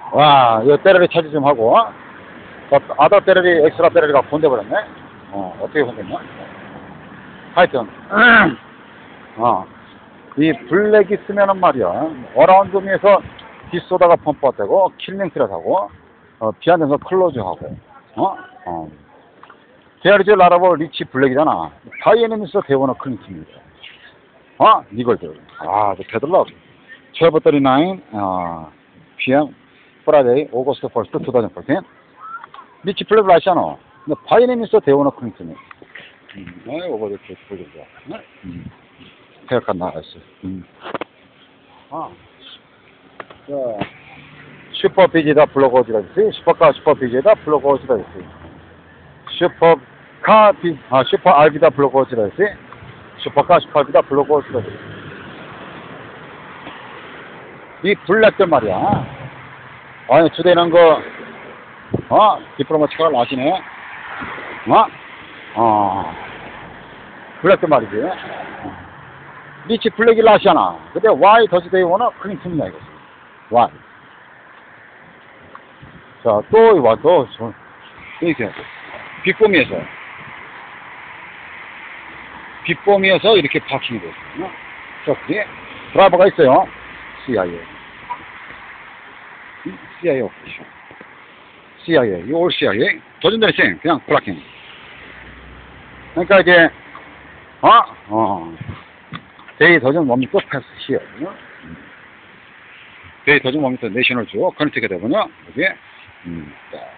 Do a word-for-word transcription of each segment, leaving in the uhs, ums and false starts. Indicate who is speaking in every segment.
Speaker 1: 와, 이거 배터리 차지 좀 하고. 어, 아더 배터리, 엑스트라 배터리가 건져버렸네. 어, 어떻게 건졌냐? 하여튼, 어, 이 블랙 있으면은 말이야, 어라운드미에서 빗소다가 펌프되고, 킬링 트렛하고, 어, 비안에서 클로즈하고, 어, 어. 제아리즈 라라버 리치 블랙이잖아. 바이에니미스 대원어 클린트입니다. 어, 니걸들. 아, 저 페들러. twelve thirty-nine, 어, 피엠, 프라이데이, 오거스트 퍼스트, twenty fourteen. 리치 블랙 라시아노. 바이에니미스 대원어 클린트입니다. 음, 네, 오버데이트 블랙이야. 네? 음. 해약한 나갔어. 음. 아. 자, 슈퍼 비지다 블로거지다 있어요. 슈퍼카 슈퍼 비지다 블로거지다 있어요. 슈퍼카 비, 아, 슈퍼 알비다 블로거지다 있어요. 슈퍼카 슈퍼 알비다 블로거지다 있어요. 이 블랙들 말이야. 아니, 주대는 거, 어, 디플로마치가 나시네. 어? 어. 블랙들 말이지. 리치 블랙이 라시아나. 근데 why does they wanna 클린턴이야 이거지. why. 자, 또 와, 또 이렇게 빗보미에서 빗보미에서 이렇게 파킹이 됐어요. 자, 그게 드라이버가 있어요. 씨아이에이. 씨아이에이 오피셜. 씨아이에이, 올 씨아이에이. 도전전에 생 그냥 블락킹. 그러니까 이게 어, 어. They doesn't want me to pass here. They doesn't want me to 내셔널 주어 커넥트가 되거든요. 여기에 음,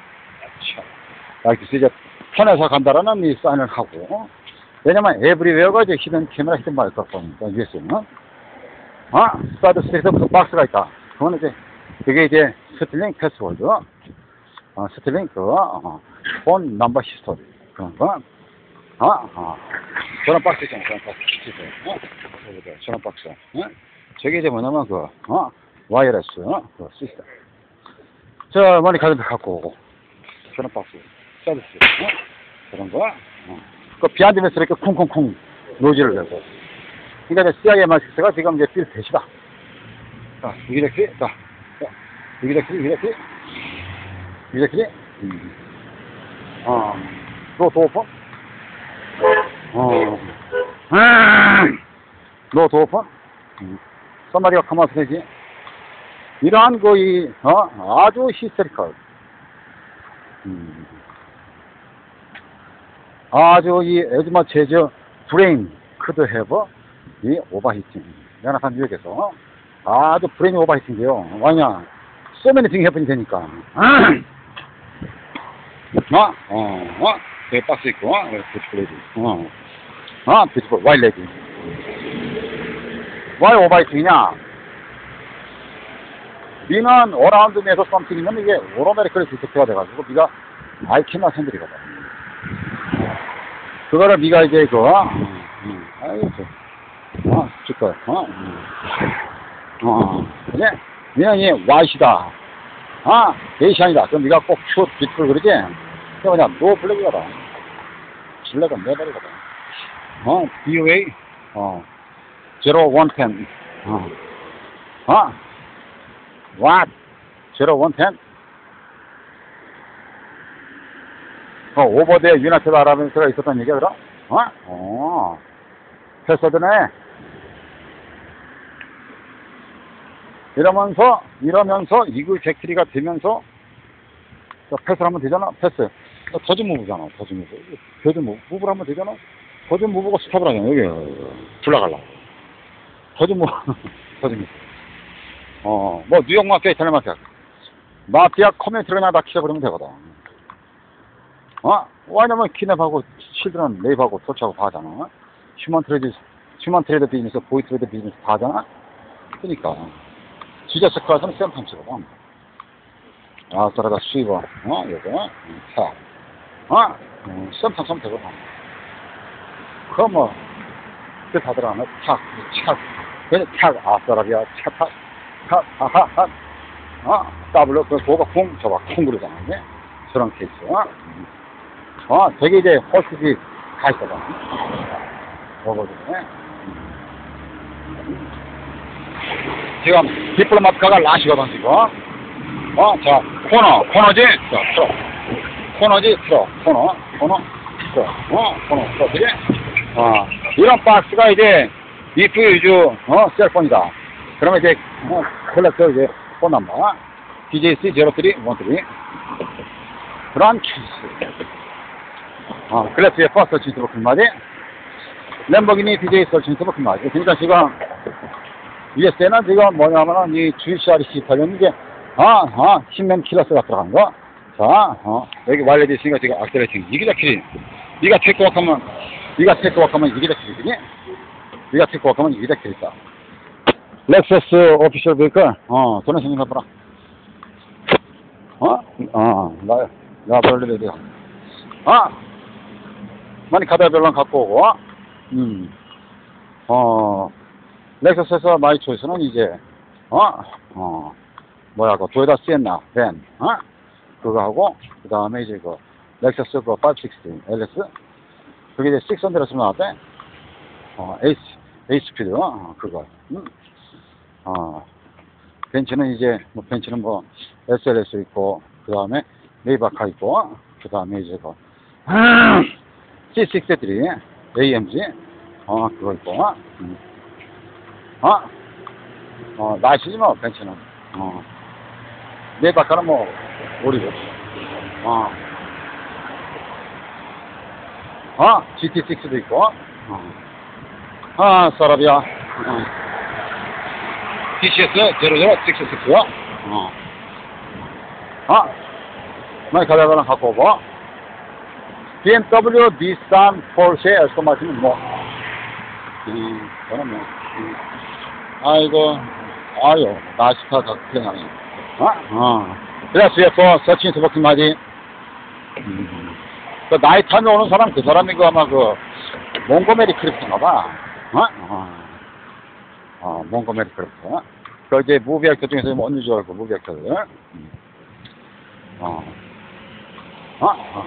Speaker 1: 자, 이제 편해서 간다라는 이 사인을 하고, 왜냐면 에브리웨어가 이제 히든 카메라 히든 마이크가 있으니까 유에스는 어, 스타드 스테이트 무슨 박스가 있다. 그거는 이제 그게 이제 스틸링 패스워드, 어, 스틸링 그 어, 폰 넘버 히스토리 그런 거. 어, 어. 전원 박스 있잖아, 전원 박스. 어? 전원 박스. 어? 저게 이제 뭐냐면, 그, 어? 와이어레스, 어? 그 시스템. 저, 머리 가슴에 갖고 오고. 전원 박스. 서비스. 어? 그런 거. 어. 그 비안되면서 이렇게 쿵쿵쿵 노즐을 내고. 그러니까 이제 씨아이에이 마스크가 지금 이제 필 대시다. 자, 이기적기, 자, 자, 이기적기, 이기적기, 이기적기, 음. 어, 또, 또 오픈? 어, 너 도어폰? 썸마리가 가만히 되지? 이러한 거의, 어, 아주 히스테리컬. 음. 아주 이, 에즈마 체저 브레인 크드 해버, 이 오버히팅. 내가 나간 뉴욕에서 아주 브레인이 오버히팅돼요. 왜냐? so many things happen이 되니까. 어, 어, 어. 네, 박스 있고, 어, 뷰티풀 레디. 어, 어, 뷰티풀, 와이 레디. 와이 오바이팅이냐? 니는 어라운드에서 썸띵이면 이게 오로메리컬이 디텍트가 돼가지고, 니가 아이캔나 핸들이거든. 그거를 니가 이제 그, 어, 음, 아이고, 어, 줄거, 어, 음. 어, 그래? 니는 이 와이시다. 아, 에이시안이다. 그럼 니가 꼭 큐, 뷰티풀 그러지? 그게 뭐냐, 노 블랙이거든. 블랙은 내버리거든. 어, 비오에이, 어, 제로 원 텐. 어, 어, what? 제로 원 텐? 어, 오버대 유나이티드 아랍에미리트가 있었던 얘기야, 그럼? 어? 어, 패스드네. 이러면서, 이러면서, 이글 제키리가 되면서, 패스를 하면 되잖아, 패스. 더즈 무브잖아, 더즈 무브. 더즈 무브, 무브를 하면 되잖아? 더즈 무브가 스탑을 하잖아, 여기. 불러가려고. 더즈 무브, 더즈 무브. 어, 뭐, 뉴욕 마피아, 이탈리아 마피아. 마피아 커뮤니티를 그냥 다 키워버리면 되거든. 어? 왜냐면 키냅하고, 실드는 레이브하고, 터치하고 다 하잖아. 휴먼 트레이드, 휴먼 트레이드 비즈니스, 보이 트레이드 비즈니스 다 하잖아? 그니까. 지저스 클래스는 샘탐스거든. 아, 따라가 수입어, 어, 요거, 차. 어? 음, 썸탐 썸 되거든. 그거 뭐, 그 다들 안 해. 차, 차. 그냥 차, 아싸라비아, 차, 타, 타, 하하, 하. 어? 더블로, 그, 도가 쿵, 저가 쿵 그러잖아, 이게. 저런 케이스, 어? 어, 되게 이제, 홀스지 가 있거든. 뭐거든, 지금, 디플로마트카가 라시거든, 지금. 어, 자, 코너, 코너지? 자, 틀어. 코너지? 틀어. 코너, 코너, 틀어. 어, 코너, 틀어. 그지? 어, 이런 박스가 이제, if you use, 어, 셀폰이다. 그러면 이제, 어, 콜렉터 이제, 폰 넘버. 디제이씨 제로삼 일삼. 그런 케이스. 어, 글래스의 퍼스트 서치인스 버튼 마디. 램버기니 디제이 서치인스 버튼 마디. 그러니까 지금, 유에스에는 지금 뭐냐면은, 이 지씨알씨 관련 이제, 아, 아, 십맨 킬러스가 들어간 거. 자, 어, 여기 와일드 있으니까 지금 악셀레이팅. 이게 다 킬이. 니가 테이크워크 하면, 니가 테이크워크 하면 이게 다 킬이지? 니가 테이크워크 하면 이게 다 킬이다. 렉서스 오피셜 베이커, 어, 전화 생긴 해보라. 어? 어, 나, 나 별로 돼요. 아! 많이 가다 별로 갖고 오고, 음, 어, 렉서스에서 마이 초이스는 이제, 어, 어, 뭐야, 그, 도요타 시엔나, 벤, 어? 그거 하고, 그 다음에 이제 그, 렉서스 그, 오백육십, 엘에스, 그게 이제 육백에서 나왔대. 어, 에이스, 에이스피드, 어, 그거, 음. 어, 벤츠는 이제, 뭐, 벤츠는 뭐, 에스엘에스 있고, 그 다음에, 레이바카 있고, 그 다음에 이제 그, 씨 육십삼, 에이엠지, 어, 그거 있고, 음. 어, 어, 나시지 뭐, 벤츠는. 어, 레이바카는 뭐, 오리고, 어, 어, 지티 식스도 있고, 어, 아, 사라비아, 어. 티씨에스 제로제로육십육, 어. 아, 많이 가다가 갖고 오고, 비엠더블유, 니산, 포르쉐, 에스톤 마틴은 뭐, 음, 저는 뭐, 음. 아이고, 아유, 나시카 각행하네. 어? 어. 그래서 예뻐, 서치인스 버튼 마디. 음. 그 나이 타면 오는 사람, 그 사람이 그 아마 그, 몽고메리 크립트인가 봐. 어? 어. 어, 몽고메리 크립트. 그 이제 무비 액터 중에서 뭐 언니 줄 알고, 무비 액터들. 음. 어. 어? 어.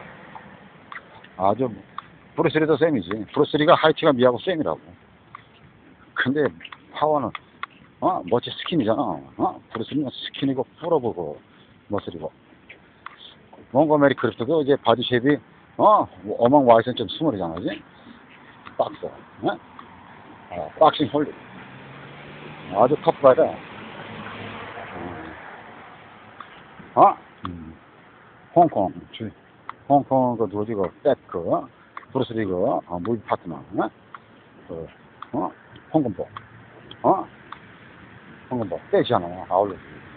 Speaker 1: 아주, 브루스리도 쌤이지. 브루스리가 하이트가 미하고 쌤이라고. 근데, 파워는, 어? 멋지 스킨이잖아. 어? 브루스리는 스킨이고, 풀어보고, 멋스리고. 몽고메리 크립트도 이제 바디 쉐입이, 어? 어망 와이스는 좀 스몰이잖아, 그지? 박스. 어? 어, 박싱 홀리. 아주 터프가다. 어? 어? 음. 홍콩. 주, 홍콩 그 누구지, 그, 백, 그, 브루스리 그, 어, 무비 파트너. 어? 그, 어? 홍콩복. 어? 홍콩복. 떼시잖아. 아울렛.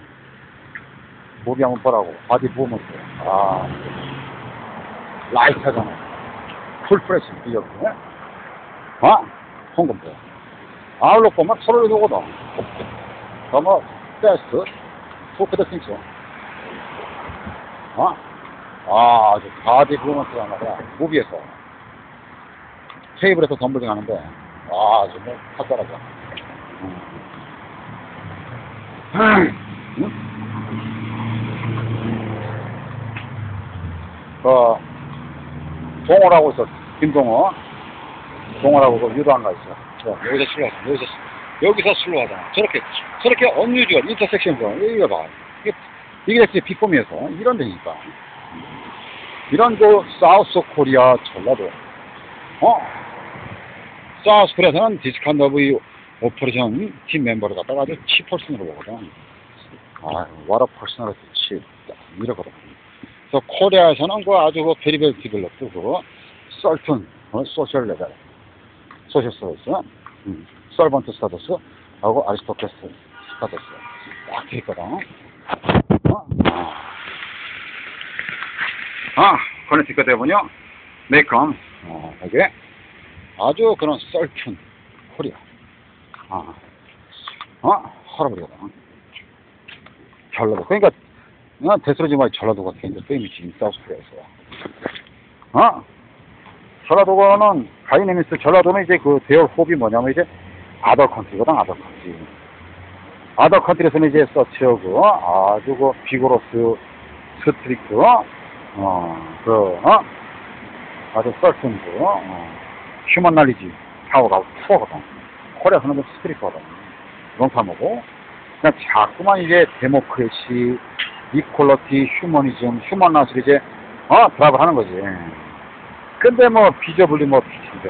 Speaker 1: 무비 한번 보라고. 바디 보면서. 아. 라이트 하잖아. 풀 프레시. 이렇게. 어? 홍콩복. 아울렛 보면 서로를 두거든. 그러면, 테스트. 토크도 킹스. 어? 아, 아주 바디 브로먼스가 말이야. 무비에서. 테이블에서 덤블링 하는데, 아, 정말 탁달하죠. 음. 응? 그, 동호라고 있어. 김동호. 동호라고 그 유도한가 있어. 저, 여기서 술로 하잖아. 여기서, 여기서 술로 하잖아. 저렇게, 저렇게 언유지가 인터섹션에서, 이거 봐. 이게, 이게 됐지, 빅폼에서. 이런 데니까. 이런 그 사우스 코리아 전라도, 어? 사우스 코리아에서는 디스칸더브의 오퍼레이션 팀 멤버를 갖다가 아주 치퍼슨으로 보거든. 아, what a personality, 치, 이러거든. 그래서 코리아에서는 그 아주 그 베리베리 디벨롭도 그 썰튼, 어? 소셜 레벨, 소셜 서비스, 음, 서번트 스타더스, 하고 아리스토크래스 스타더스. 딱 돼 있거든. 어? 아. 아, 커넥티컷 해보냐? 메이컴, 어, 이게 아주 그런 썰튼 코리아. 아, 어? 할아버지거든. 전라도. 그러니까, 난 대스러지 말이 전라도가 굉장히 게임이지, 사우스 코리아에서. 어? 전라도는, 가이네미스 전라도는 이제 그 대열 호흡이 뭐냐면 이제 아더 컨트리거든, 아더 컨트리. 아더 컨트리에서는 이제 서치하고 아주 그 비고로스, 스트릭트, 어, 그, 어? 아주 썰튼그, 어, 휴먼 날리지, 파워가 투어거든. 코리아에서는 좀 스트릭트거든. 롱타머고. 그냥 자꾸만 이제 데모크래시, 이퀄러티, 휴머니즘, 휴먼라이트를 이제, 어, 드라이브를 하는 거지. 근데 뭐, 비저블리 뭐, 비치인데.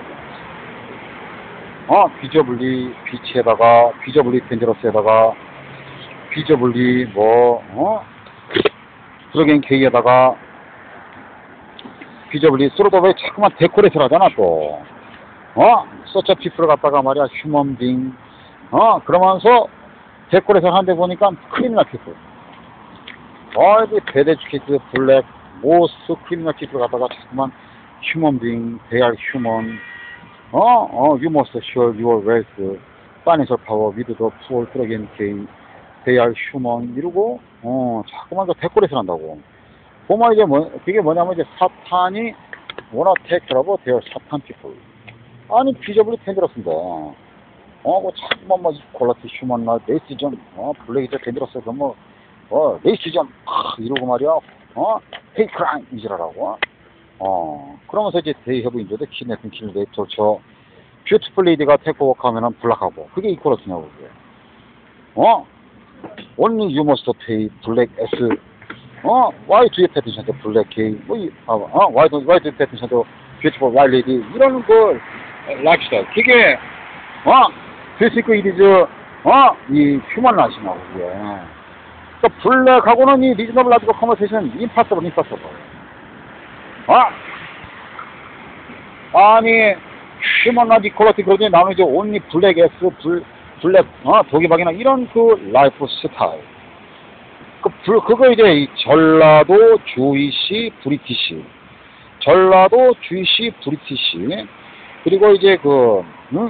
Speaker 1: 어, 비저블리, 비치에다가, 비저블리 덴저러스에다가, 비저블리 뭐, 어? 드러겐 케이에다가, 비저블리, 서로도 왜 자꾸만 데코레이션 하잖아, 또. 어? 서처 피플을 갖다가 말이야, 휴먼 빙. 어? 그러면서, 데코레이션 하는데 보니까, 크리미널 피플. 어디, 베데주케이트, 블랙, 모스트 크리미널 피플을 갖다가 자꾸만, 휴먼 빙, 데알 휴먼, 어? 어, you must share your wealth, financial power with the poor, 드러겐 케이, 데알 휴먼, 이러고, 어, 자꾸만 그 데코레이션 한다고. 보면 이제 뭐, 그게 뭐냐면 이제 사탄이 wanna take care of their 사탄 people. 아니, 비저블리 텐드러스인데, 어, 뭐, 자꾸만 뭐, 퀄러티 휴먼, 나, 레이시전, 어, 블랙이저 텐드러스, 그 뭐, 어, 레이시전, 아, 이러고 말이야, 어, 헤이 크라임, 이지라라고. 어, 그러면서 이제 데이 해브 인저드, 키네팅, 킬레이, torture, 뷰티풀 레이디가 테크워크 하면은 블락하고. 그게 이퀄러티냐고, 그게. 어? only you must pay black S. 어? why do you pay attention to black K? 뭐, 이, 아, 어? why do, why do you pay attention to beautiful white lady? 이런 그, 락스타일. 그게, 어? 베이시크 이리즈, 어? 이 휴먼 라이시냐고, 그게. 그 블랙하고는 이 리즈너블 라디고 커머세이션 임파서블, 임파서블. 어? 아니, 휴먼 라디 퀄러티 그러더니 나는 이제 온리 블랙 S, 블, 블랙, 어, 도기박이나 이런 그 라이프 스타일. 그, 불, 그거 이제 이 전라도, 주이시, 브리티시. 전라도, 주이시, 브리티시. 그리고 이제 그, 응?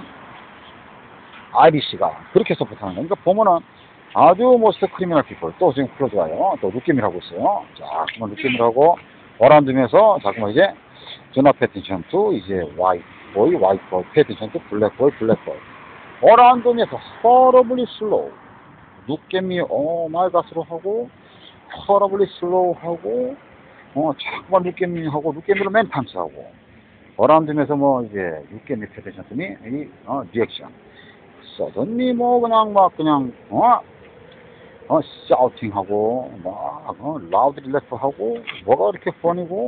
Speaker 1: 아이리시가 그렇게 서포트하는 거예요. 그러니까 보면은 아주 모스트 크리미널 피플. 또 지금 클로즈가요. 또 느낌이를 하고 있어요. 자, 그만 느낌을 하고, 어라운드면서 자꾸만 이제 전화 패티션 투 이제 화이트 보이, 화이트 보이, 패티션 투 블랙 보이, 블랙 보이. 어라운드면서 허러블리 슬로우. 눕게미 어 말가스로 하고, 허러블리 슬로우 하고, 어 자꾸만 눕게미 하고, 눕게미로 맨 탐스 하고. 어라운드면서 뭐 이제 눕게미 패티션 투니 이 어 리액션. 서든니 뭐 그냥 막 그냥 어 어, 샤우팅하고, 막, 어, 라우드리 래퍼하고, 뭐가 이렇게 뻔이고,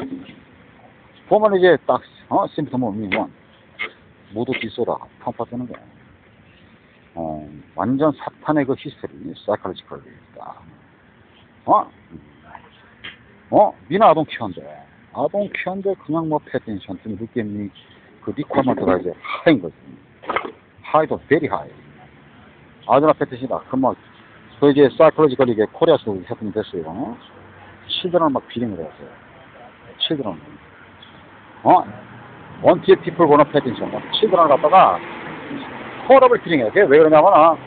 Speaker 1: 보면 이제 딱, 어, 심부터 뭐, 원. 모두 디소다. 펌파 뜨는 거야. 어, 완전 사탄의 그 히스토리, 사이클로지컬리, 딱. 어? 어? 니는 아동 키웠는데. 아동 키웠는데 그냥 뭐 패텐션, 느낌이, 그 리ኳ먼트가 이제 하인 거지. 하이도 베리 하이. 아주나 패텐시다. 그 뭐, 그 이제 사이클로지컬리 이게 코리아에서도 해프닝 됐어요. 칠드런 막 비링을 했어요. 칠드런. 어? 원티의 피플 보너 패팅션. 칠드런을 갖다가 허럽을 비링해요. 그게 왜 그러냐면,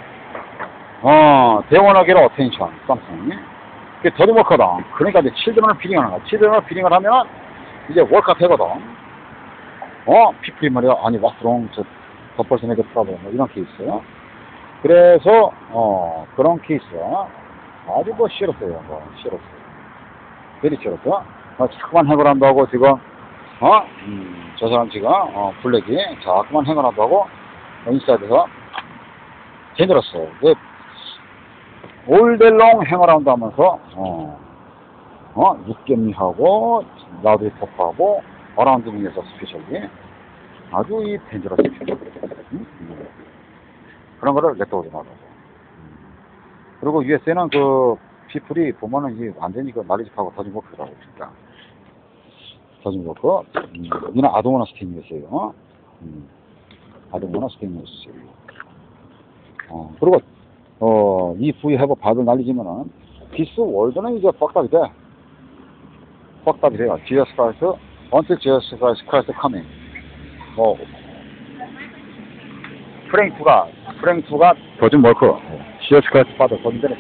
Speaker 1: 어, 대원하기로 어텐션, 썸씽. 그게 더디워커다. 그러니까 이제 칠드런을 비링하는 거야. 칠드런을 비링을 하면 이제 월카 되거든. 어? 피플이 말이야. 아니, 왓스롱, 저, 더펄슨에게 프라블, 뭐 이런 케이스요. 그래서 어 그런 케이스가 아주 뭐 싫었어요. 뭐 싫었어요. 되게 싫었어. 어, 자꾸만 행을 한다고 지금 어? 음, 저 사람 지금 어 블랙이 자꾸만 행을 한다고 인사이드에서 힘들었어요. 그 올델롱 행을 한다 하면서 어, 어 육개미하고 라우드 톱하고 어라운드 윙에서 스페셜리 아주 이 덴저러스 음? 음. 그런 거를 렛도우지 말라고. 그리고 유에스에는 그, 피플이 보면은 이 완전히 그 난리집하고 터진 거 그러더라고, 진짜. 터진 거, 그, 음, 니는 아동원화 스테인이었어요. 음, 아동원화 스테인이었어요. 어, 그리고, 어, 이 부위 해보 받을 날리지면은, 디스 월드는 이제 뻑답이 돼. 뻑답이 돼요. 지어스 크라이스, until Jesus Christ coming. 뭐, 프랭크가, 프랭크가 더좀 멀고, 지어스 크라이스 받아 더 힘들어.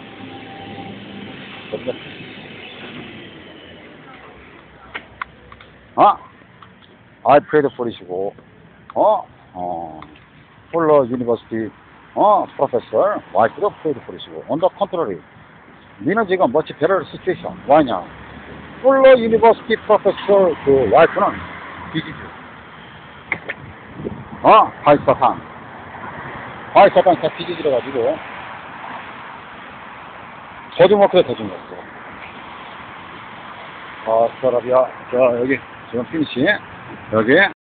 Speaker 1: 어? I prayed for 이시고, 어? 어, 폴러 유니버시티, 어, 프로페서, 와이프도 prayed for 이시고, on the contrary, 니는 지금 much better situation. 왜냐? 폴러 유니버시티 프로페서 그 와이프는 비지주. 어? 하이사탄. 하이사탄 다 비지주래 가지고, 더좀 워크래, 더좀 워크. 아, 스타라비아. 자, 여기, 지금 피니시. 여기.